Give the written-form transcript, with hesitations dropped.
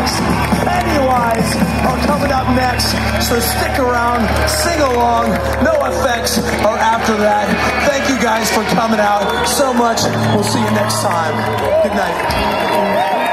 nofx, Pennywise are coming up next. So stick around, sing along. nofx are after that. Thank you guys for coming out so much. We'll see you next time. Good night.